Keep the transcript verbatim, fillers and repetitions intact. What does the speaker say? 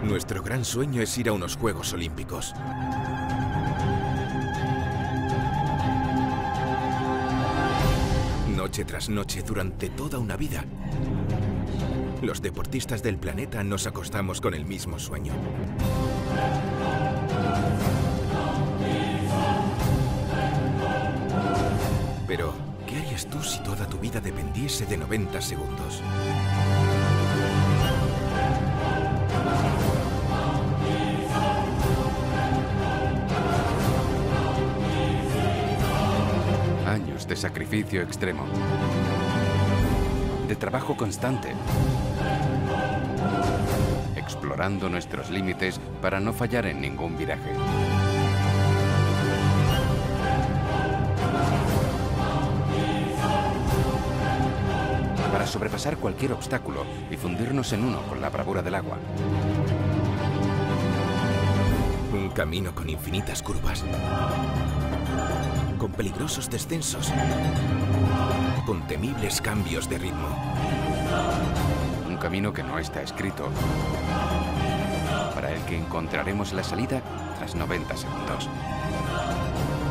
Nuestro gran sueño es ir a unos Juegos Olímpicos. Noche tras noche, durante toda una vida, los deportistas del planeta nos acostamos con el mismo sueño. Pero, ¿qué harías tú si toda tu vida dependiese de noventa segundos? Años de sacrificio extremo, de trabajo constante, explorando nuestros límites para no fallar en ningún viraje. Para sobrepasar cualquier obstáculo y fundirnos en uno con la bravura del agua. Un camino con infinitas curvas, con peligrosos descensos, con temibles cambios de ritmo. Un camino que no está escrito, para el que encontraremos la salida tras noventa segundos.